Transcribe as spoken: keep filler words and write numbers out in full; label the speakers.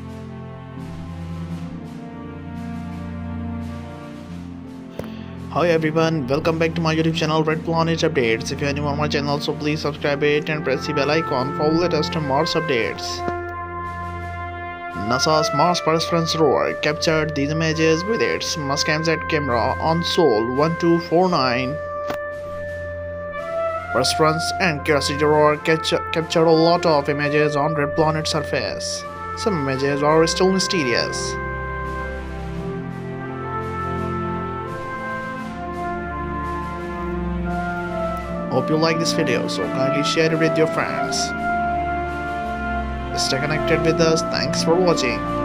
Speaker 1: Hi everyone, welcome back to my YouTube channel Red Planet Updates. If you are new on my channel, so please subscribe it and press the bell icon for latest Mars updates. NASA's Mars Perseverance Rover captured these images with its Mars-Curiosity camera on Sol one two four nine. Perseverance and Curiosity Rover captured a lot of images on Red Planet surface. Some images are still mysterious. Hope you like this video, so kindly share it with your friends. Stay connected with us. Thanks for watching.